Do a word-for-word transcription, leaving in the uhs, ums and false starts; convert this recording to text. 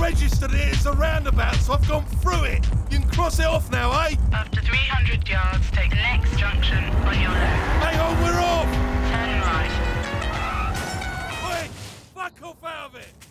registered it as a roundabout, so I've gone through it. You can cross it off now, eh? After three hundred yards, take the next junction on your left. Hang on, we're off! Turn right. Wait! Fuck off out of it!